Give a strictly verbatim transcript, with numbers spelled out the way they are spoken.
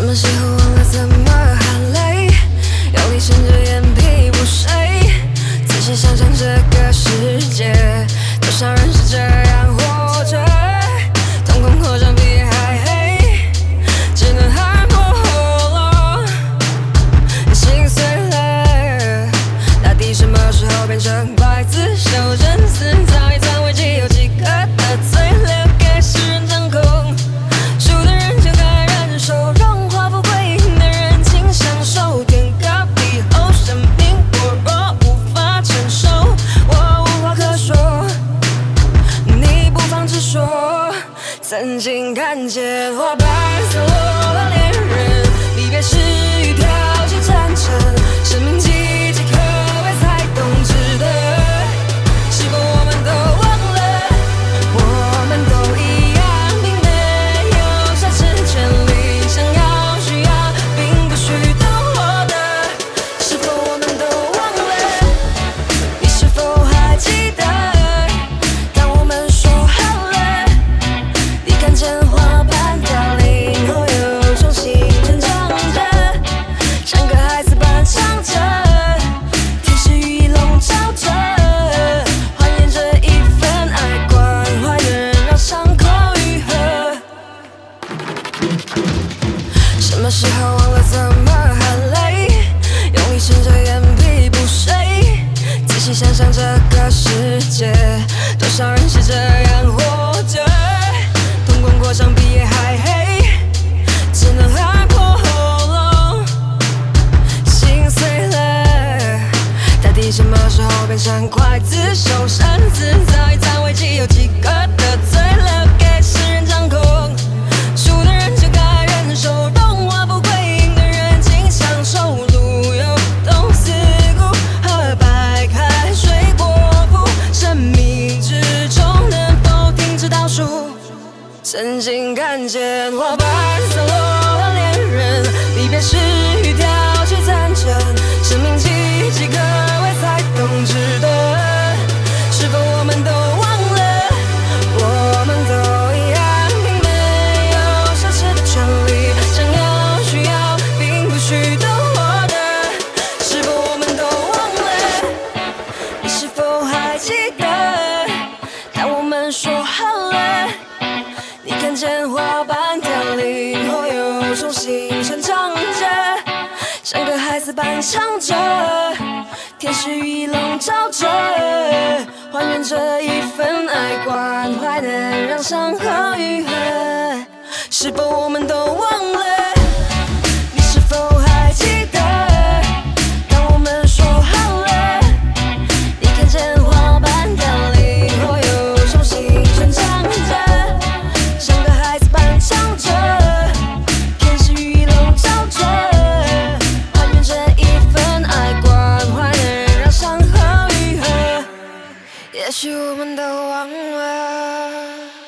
么时候忘了怎么喊累？用力伸着眼皮不睡，仔细想想这个世界，多少人是这样活着，瞳孔扩张比夜还黑，只能喊破喉咙，心碎了。大地什么时候变成刽子手？人死早已占危机，有几个得罪留给世人掌控。输的人就该忍受荣华富贵，赢的人请享受天高地厚，生命薄弱无法承受，我无话可说，你不妨直说。曾经看见花瓣散落的恋人，离别时已跳进战争，生命几几可悲才懂值得。是否我们都忘了，我们都一样，并没有奢侈权利，想要需要并不需都获得。是否我们都忘了，你是否还记得，当我们说好了，你看见花瓣凋零后又重新成长着，像个孩子般唱着，天使羽翼笼罩着，还原着一份爱，关怀能让伤口愈合。什么时候忘了怎么喊累？用力伸着眼皮不睡，仔细想想这个世界，多少人是这样活着，瞳孔扩张比夜还黑，只能喊破喉咙，心碎了。大地什么时候变成刽子手？生死早已占危机，有几个得罪了给世人掌控。输的人就该忍受荣华富贵，赢的人请享受路有冻死骨和白开水果腹，生命之中能否停止倒数？曾经看见花瓣散落的恋人，离别时已跳去战争，生命几几可悲才懂值得。是否我们都忘了，我们都一样，并没有奢侈的权利，想要需要并不需都获得。是否我们都忘了，你是否还记得，当我们说好了，你看见花瓣凋零后又重新成长着，像个孩子般唱着，天使羽翼笼罩着，还原着一份爱，关怀能让伤口愈合。是否我们都忘了，你是否还记得，当我们说好了，你看见花瓣凋零后又重新成长着，像个孩子般唱着，天使羽翼笼罩着，还原着一份爱，关怀能让伤口愈合。也许我们都忘了。